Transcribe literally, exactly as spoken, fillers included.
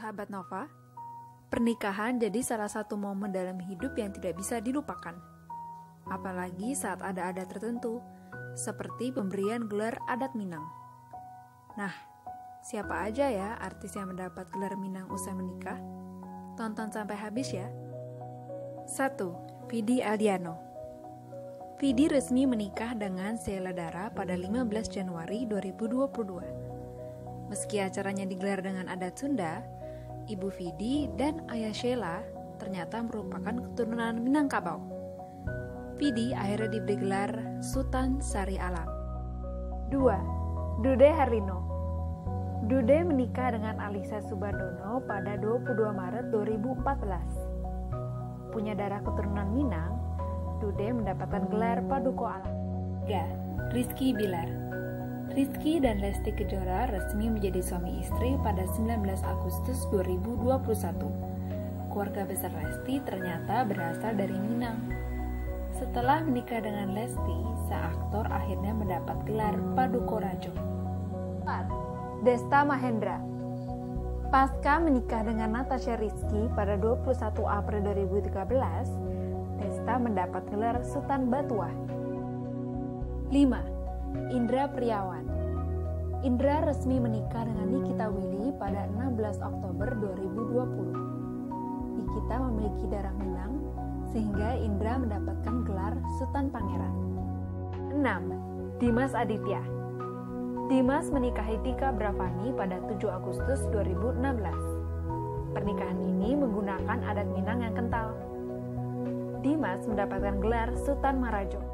Sahabat Nova, pernikahan jadi salah satu momen dalam hidup yang tidak bisa dilupakan. Apalagi saat ada adat tertentu, seperti pemberian gelar adat Minang. Nah, siapa aja ya artis yang mendapat gelar Minang usai menikah? Tonton sampai habis ya. satu. Vidi Aldiano. Vidi resmi menikah dengan Sheila Dara pada lima belas Januari dua ribu dua puluh dua. Meski acaranya digelar dengan adat Sunda, Ibu Vidi dan Ayah Sheila ternyata merupakan keturunan Minangkabau. Vidi akhirnya diberi gelar Sultan Sari Alam. dua. Dude Herlino. Dude menikah dengan Alisa Subandono pada dua puluh dua Maret dua ribu empat belas. Punya darah keturunan Minang, Dude mendapatkan gelar Paduka Alam. tiga. Rizky Bilar. Rizky dan Lesti Kejora resmi menjadi suami istri pada sembilan belas Agustus dua ribu dua puluh satu. Keluarga besar Lesti ternyata berasal dari Minang. Setelah menikah dengan Lesti, sang aktor akhirnya mendapat gelar Paduka Rajo. empat. Desta Mahendra. Pasca menikah dengan Natasha Rizky pada dua puluh satu April dua ribu tiga belas, Desta mendapat gelar Sultan Batuah. lima. Indra Priawan. Indra resmi menikah dengan Nikita Willy pada enam belas Oktober dua ribu dua puluh. Nikita memiliki darah Minang, sehingga Indra mendapatkan gelar Sultan Pangeran. enam. Dimas Aditya. Dimas menikahi Tika Bravani pada tujuh Agustus dua ribu enam belas. Pernikahan ini menggunakan adat Minang yang kental. Dimas mendapatkan gelar Sultan Marajo.